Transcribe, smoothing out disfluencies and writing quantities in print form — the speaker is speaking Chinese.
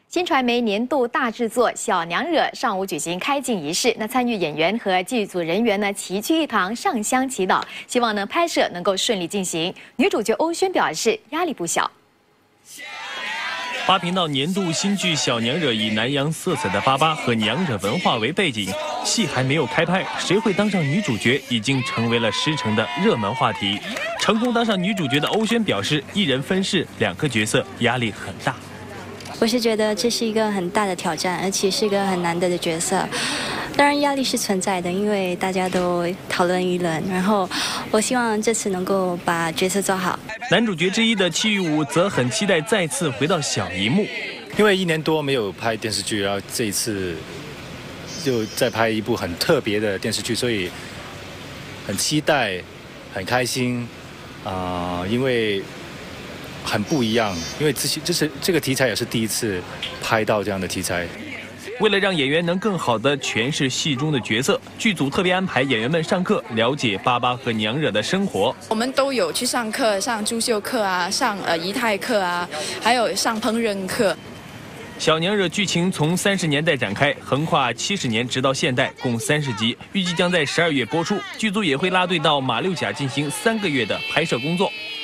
新传媒年度大制作《小娘惹》上午举行开镜仪式，参与演员和剧组人员齐聚一堂上香祈祷，希望拍摄能够顺利进行。女主角欧萱表示压力不小。 8频道年度新剧《小娘惹》以南洋色彩的巴巴和娘惹文化为背景，戏还没有开拍，谁会当上女主角已经成为了师承的热门话题。成功当上女主角的欧萱表示，一人分饰2个角色，压力很大。 我是觉得这是一个很大的挑战，而且是一个很难得的角色。当然压力是存在的，因为大家都讨论一轮。然后我希望这次能够把角色做好。 男主角之一的戚玉武则很期待再次回到小荧幕， 因为1年多没有拍电视剧，然后这一次就再拍一部很特别的电视剧，所以很期待，很开心因为 很不一样，因为这个题材也是第一次拍到这样的题材。 为了让演员能更好地诠释戏中的角色，剧组特别安排演员们上课，了解巴巴和娘惹的生活。 我们都有去上课，上珠绣课啊，上仪态课啊，还有上烹饪课。 小娘惹剧情从30年代展开，横跨70年，直到现代，共30集，预计将在12月播出。剧组也会拉队到马六甲进行3个月的拍摄工作。